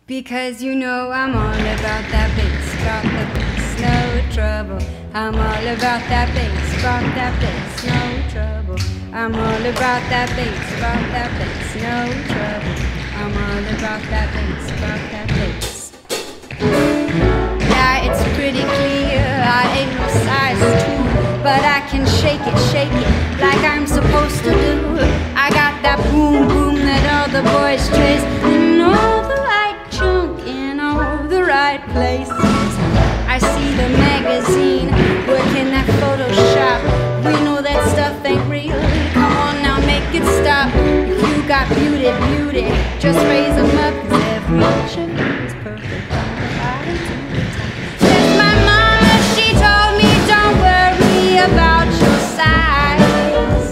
Because you know I'm all about that bass, no trouble. I'm all about that bass, no trouble. I'm all about that bass, no trouble. I'm all about that bass. Yeah, it's pretty clear I ain't no size 2, but I can shake it like I'm supposed to do. I got that boom boom that all the boys chase, and all the right junk in all the right places. I see the magazine working that Photoshop. We know that stuff ain't real. Come on now, make it stop. If you got beauty, just raise them up, 'cause every inch of you is perfect from the bottom to the top. There's my mama, she told me don't worry about your size,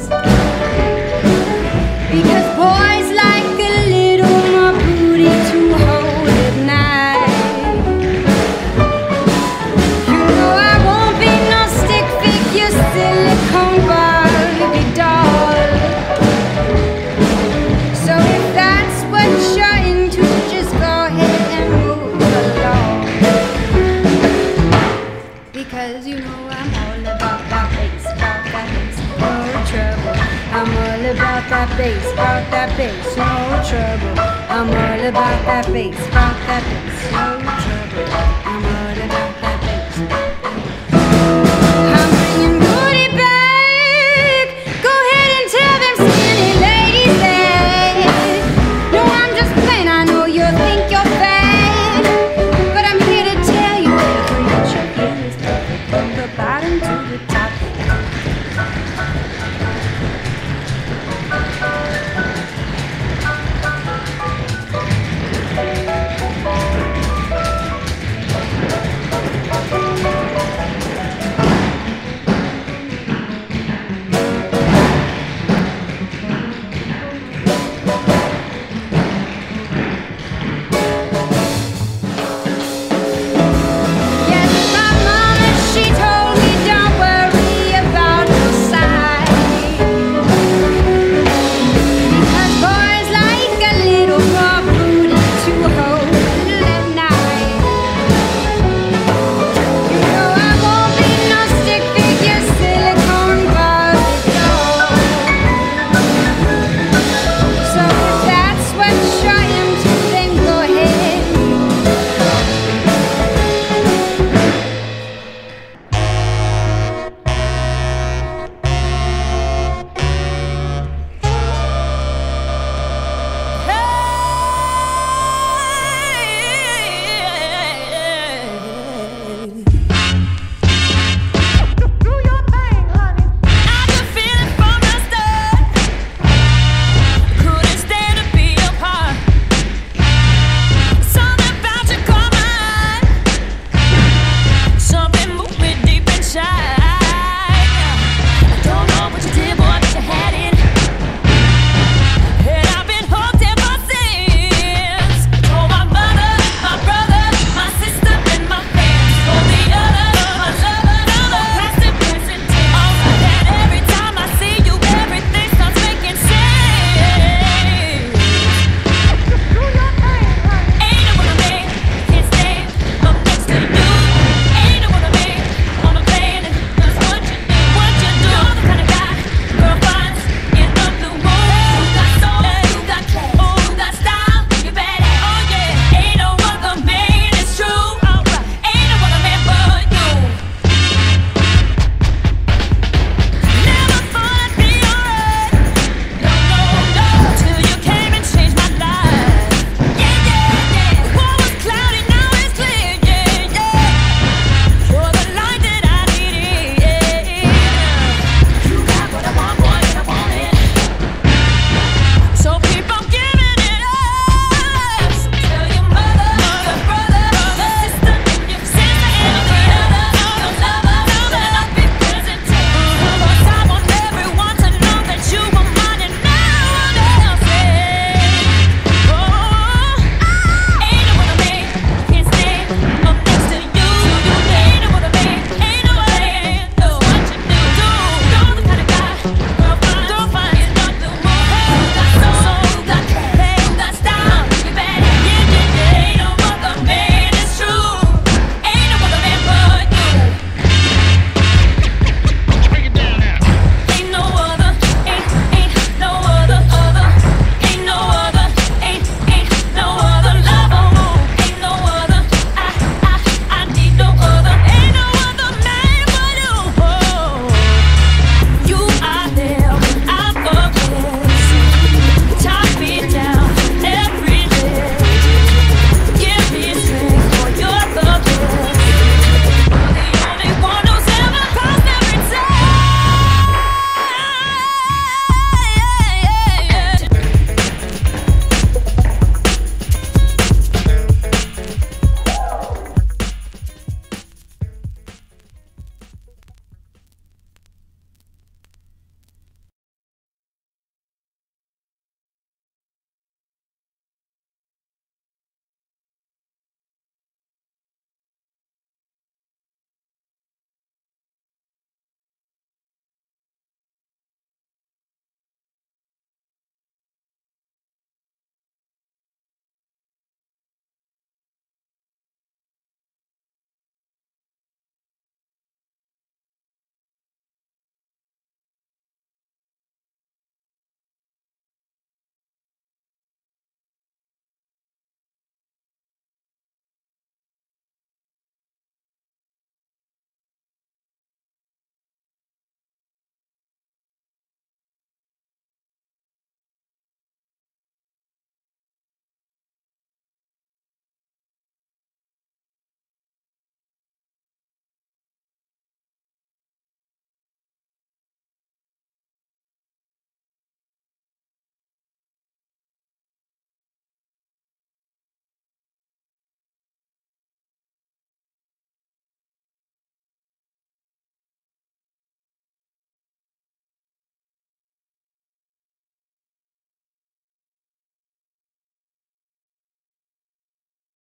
because boys like a little more booty to hold at night. You know I won't be no stick figure, silicone Barbie doll. So if that's what you're into, just go ahead and move along. Because you know I'm all about that bass, no trouble. I'm all about that bass, no trouble. I'm all about that bass, no trouble. I'm all about